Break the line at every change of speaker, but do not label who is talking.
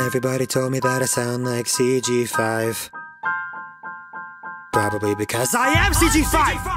Everybody told me that I sound like CG5. Probably because I am CG5!